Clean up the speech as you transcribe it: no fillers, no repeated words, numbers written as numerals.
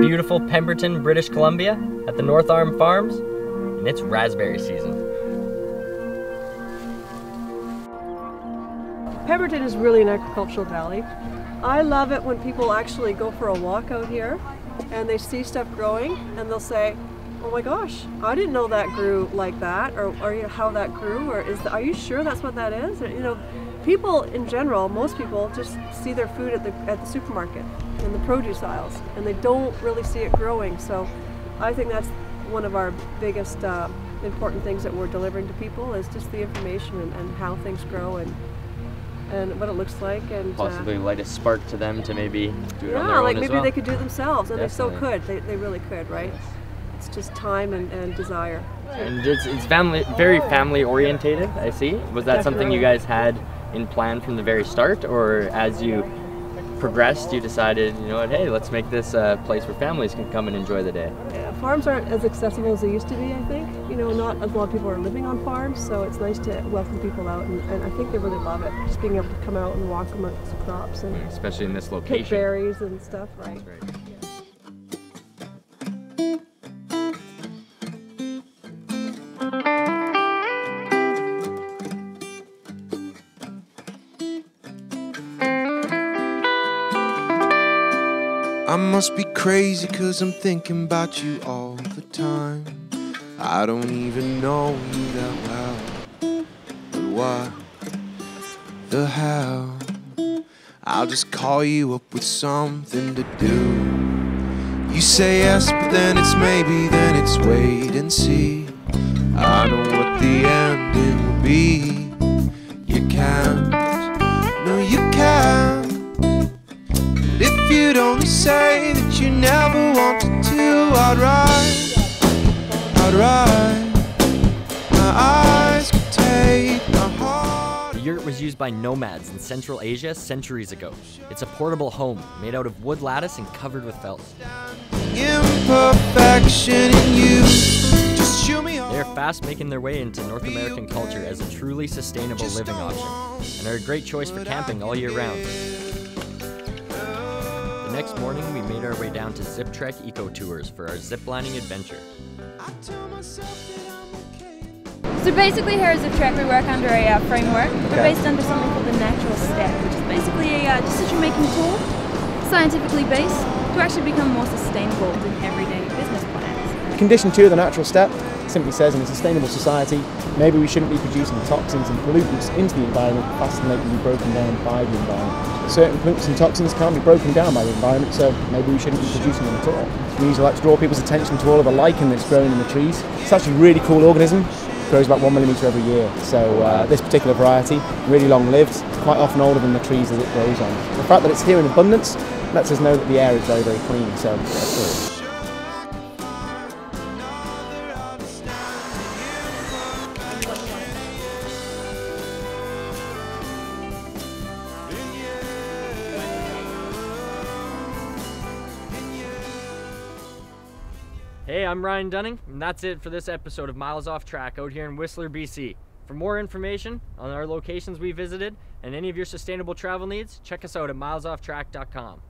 beautiful Pemberton, British Columbia at the North Arm Farms, and it's raspberry season. Pemberton is really an agricultural valley. I love it when people actually go for a walk out here and they see stuff growing and they'll say, oh my gosh, I didn't know that grew like that, or you know, how that grew, or are you sure that's what that is? Or, you know, people in general, most people just see their food at the supermarket in the produce aisles, and they don't really see it growing. So I think that's one of our biggest important things that we're delivering to people, is just the information and how things grow and what it looks like, and possibly light a spark to them to maybe do it on their own as well. Yeah, like maybe they could do it themselves, and Definitely. they so could. They really could, right? Yes. It's just time and desire. And it's very family orientated, I see. Was that something you guys had in plan from the very start, or as you progressed you decided, you know what, hey, let's make this a place where families can come and enjoy the day? Yeah, farms aren't as accessible as they used to be, I think. You know, not as a lot of people are living on farms, so it's nice to welcome people out, and I think they really love it, just being able to come out and walk amongst the crops, and especially in this location, pick berries and stuff, right? That's right. I must be crazy 'cause I'm thinking about you all the time. I don't even know you that well, but what the hell? I'll just call you up with something to do. You say yes, but then it's maybe, then it's wait and see. I know what the ending will be. You can't, no you can't. If you'd only say that you never wanted to, I'd ride, my eyes could take my heart. The yurt was used by nomads in Central Asia centuries ago. It's a portable home made out of wood lattice and covered with felt. Imperfection in you, just show me all. They are fast making their way into North American culture as a truly sustainable living option, and are a great choice for camping all year round. The next morning, we made our way down to ZipTrek EcoTours for our ziplining adventure. So basically here at ZipTrek we work under a framework. We're based under something called the natural step, which is basically a decision-making tool, scientifically based, to actually become more sustainable in everyday business plans. Condition 2 of the natural step simply says, in a sustainable society, maybe we shouldn't be producing toxins and pollutants into the environment faster than they can be broken down by the environment. Certain pollutants and toxins can't be broken down by the environment, so maybe we shouldn't be producing them at all. We usually like to draw people's attention to all of the lichen that's growing in the trees. It's actually a really cool organism. It grows about 1 millimetre every year. So this particular variety, really long-lived, quite often older than the trees that it grows on. The fact that it's here in abundance lets us know that the air is very, very clean. So that's good. Hey, I'm Ryan Dunning, and that's it for this episode of Miles Off Track out here in Whistler, BC. For more information on our locations we visited and any of your sustainable travel needs, check us out at milesofftrack.com.